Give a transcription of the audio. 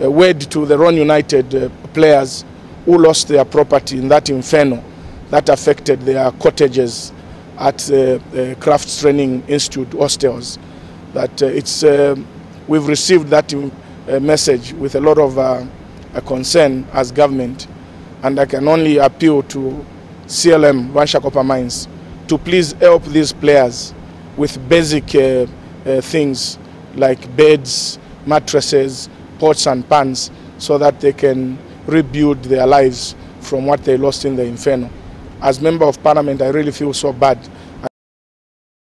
word to the Roan United players who lost their property in that inferno that affected their cottages at Crafts Training Institute hostels. That we've received that message with a lot of concern as government, and I can only appeal to CLM Vanshakopa Mines to please help these players with basic things like beds, mattresses, pots and pans, so that they can rebuild their lives from what they lost in the inferno. As Member of Parliament, I really feel so bad